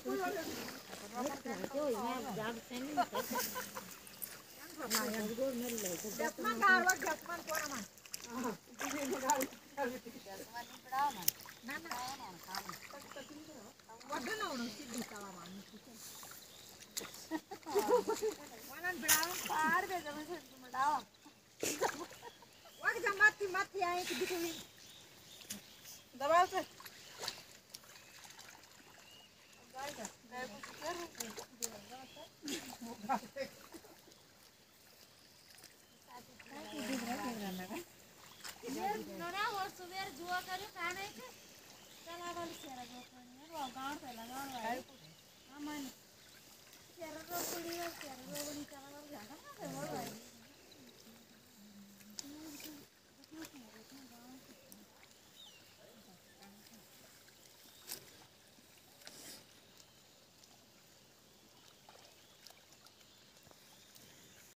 दबाव से नोरा और सुबह जुआ करे खाने के चला वाली सेरा जो करनी वो गांव पे लगाओ है अमन सेरा रो कुड़ी और सेरा रो बनी